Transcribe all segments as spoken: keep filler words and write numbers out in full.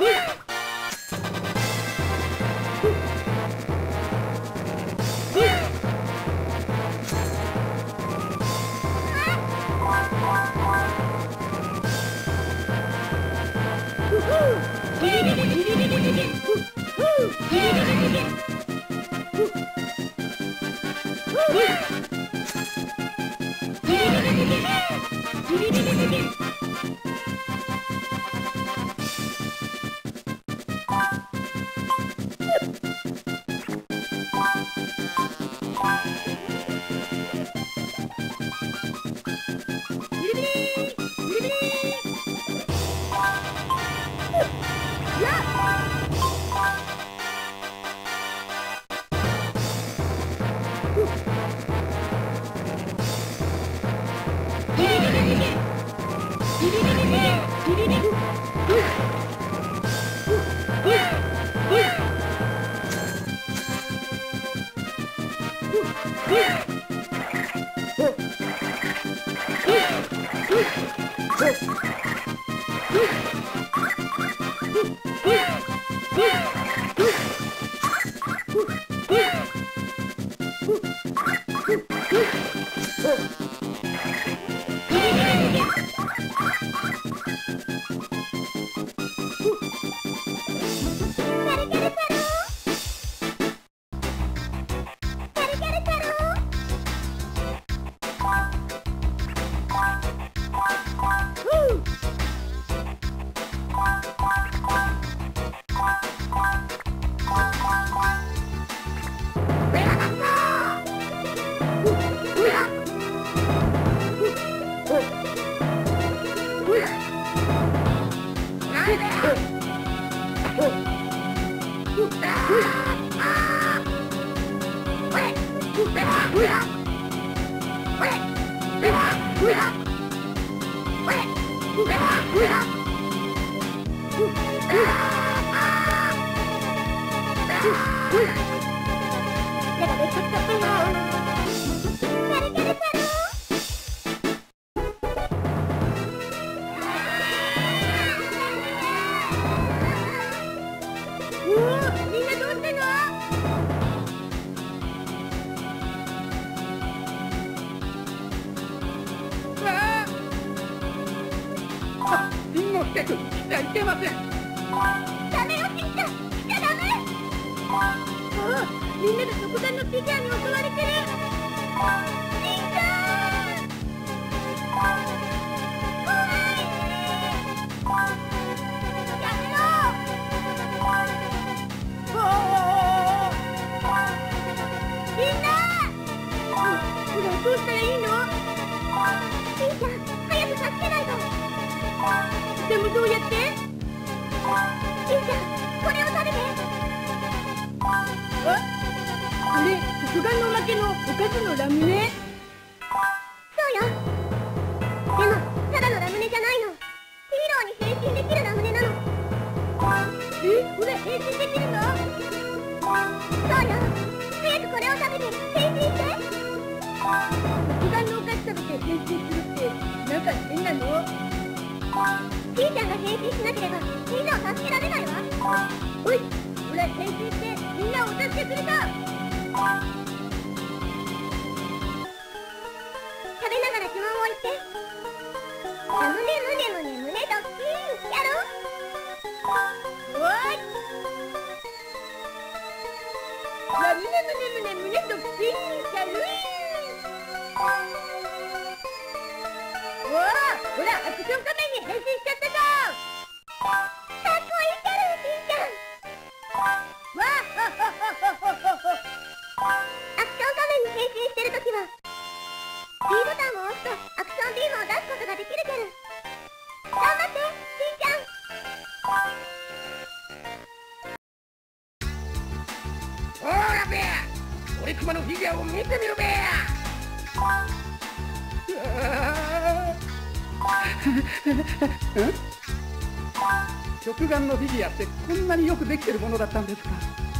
食玩のフィギュアってこんなによくできてるものだったんですか。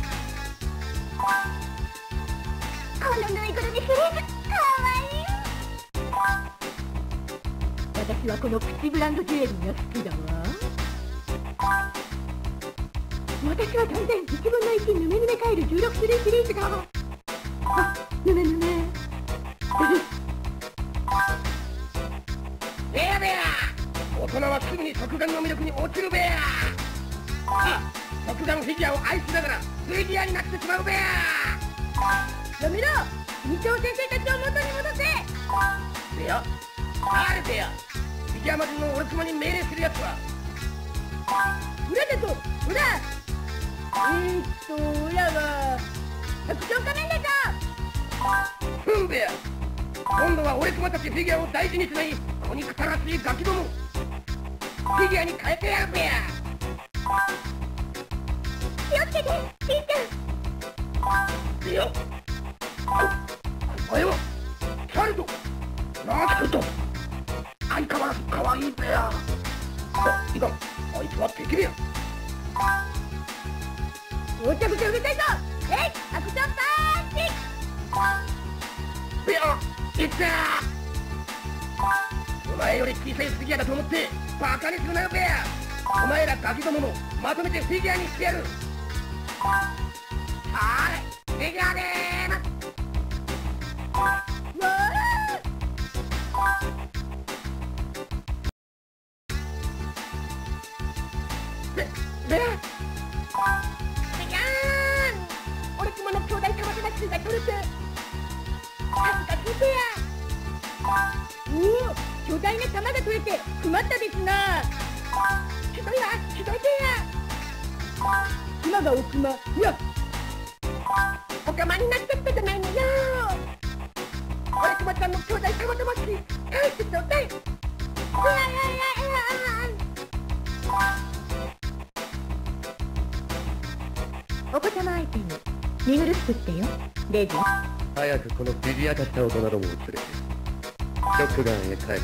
このぬいぐるみシリーズかわいい。私はこのプチブランドジュエリーが好きだわ。 私は断然いちぶんのいちヌメヌメカエルじゅうろく種類シリーズが。あ、ヌメヌメ。 ベアベア、大人はすぐに食玩の魅力に落ちるベア。あ、食玩フィギュアを愛しながらフィギュアになってしまうベア。 やめろ、二丁先生たちを元に戻せ。 ベア、あれベア、フィギュア魔人の俺様に命令するやつは。 裏だぞ、裏。えーっと、裏は白鳥仮面だぞ。 ふんベア、今度は俺様たちフィギュアを大事にしない小憎たらしいガキども、フィギュアに変えてやるベア。 気をつけて、しんちゃん。 ベア、お前はチャルド、ナースと相変わらず可愛いベア。あ、いかん、あいつは敵ベア。 おちゃくちゃうるさいぞ。えい、白鳥パンチ。 ベア、いったー。お前より小さいフィギュアだと思ってバカにするなよベア。お前らガキどももまとめてフィギュアにしてやる。はーい、フィギュアでーす。 わベ、ベア、 ー。ビャーン。俺様の兄弟玉魂が取れて。恥ずかしいべや。おお、巨大な玉が取れて困ったですな。ひどいわ、ひどいべや。熊がお熊、いやおかまになっちゃったじゃないのよ。俺熊ちゃんの兄弟玉魂返してちょうだい。うわいやいやいや。お子様相手にミグルスクってよ、レジ。 早くこのフィギュア化した大人どもを連れてショックガンへ帰ってくるの。 いやいやいやい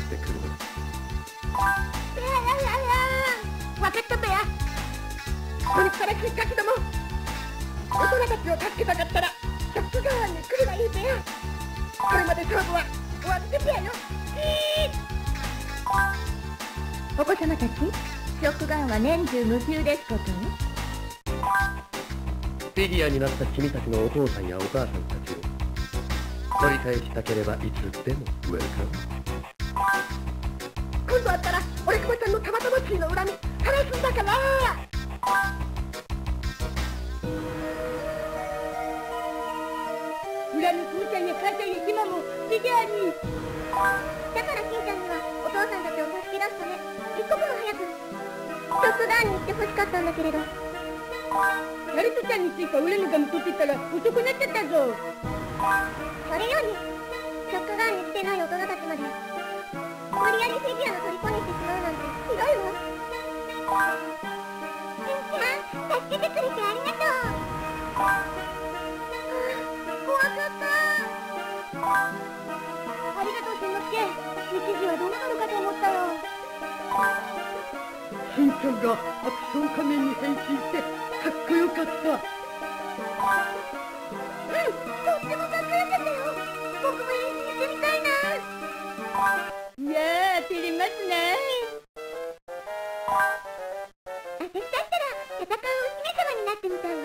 や、分かったべや。これからしいガキども、大人たちを助けたかったらショックガンに来ればいいべや。これまで勝負は終わってべやよ。お子様たち、ショックガンは年中無休ですこと。 フィギュアになった君たちのお父さんやお母さんたちを取り返したければいつでもウェルカム。 今度会ったら俺熊ちゃんの玉魂の恨み晴らすんだから。裏の父ちゃんや母ちゃんや今もフィギュアに。だからしんちゃんにはお父さんたちを助け出すため一刻も早くショックガンに行ってほしかったんだけれど、ナルトちゃんについた俺のガム取ってたら遅くなっちゃったぞ。それよりショックガンに来てない大人たちまで無理やりフィギュアの虜にしてしまうなんてひどいわ。しんちゃん、助けてくれてありがとう。はあ、怖かった。ありがとう、しんのすけ。一時はどうなるかと思ったよ。 しんちゃんがアクション仮面に変身してかっこよかった。 うん、とってもかっこよかったよ。僕も変身してみたいな。 いやー、照れますね。 私だったら戦うお姫様になってみたい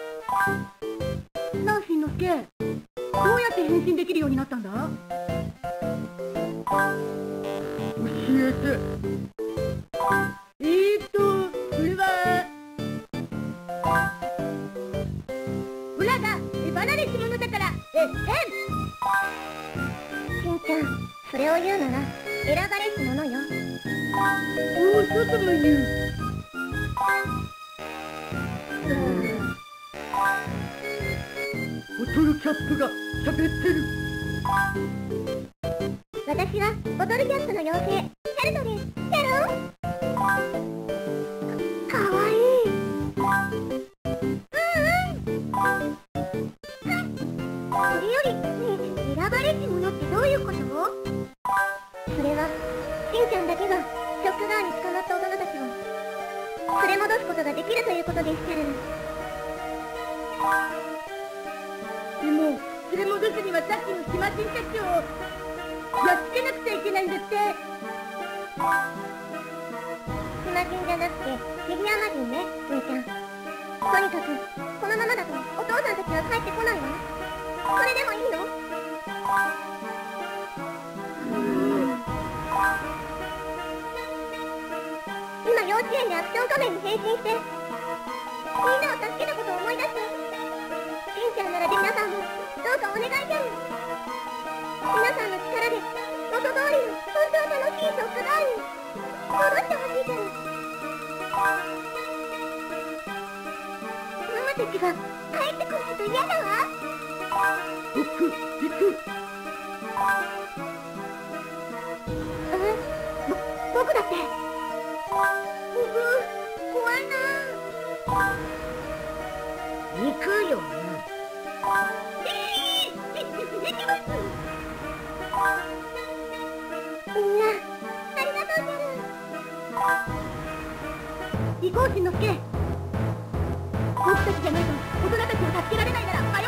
わ。 なあ、しんのすけ、どうやって変身できるようになったんだ？教えて。えーっと、それは裏がエバラレスものだから、え、変。しんちゃん、それを言うなら選ばれし者よ。 おお、そうとも言う。ボトルキャップが喋ってる。 私はボトルキャップの妖精ヘルトです。ヘロー。かわいい。それより、ね、選ばれし者ってどういうこと？それはしんちゃんだけがショックガーに捕まった大人たちを連れ戻すことができるということです、キャルル。 でも、連れ戻すにはさっきのヒマ人たちをやっつけなくちゃいけないんだって。 ヒマ人じゃなくてフィギュア魔人ね、しんちゃん。 とにかくこのままだとお父さんたちは帰ってこないわ。それでもいいの？今幼稚園でアクション仮面に変身してみんなを助けたことを思い出して、しんちゃんならで皆さんもどうかお願いじゃん。皆さんの力で元通りの本当楽しいショックガールに戻してほしいから。ママたちが帰ってこないと嫌だわ。 僕行く。 え？ぼ、僕だって。僕、怖いな。 行くよな。 えー、い、行きます。みんな、ありがとうじゃる。 行こうしんのすけ。僕たちじゃないと大人たちを助けられないなら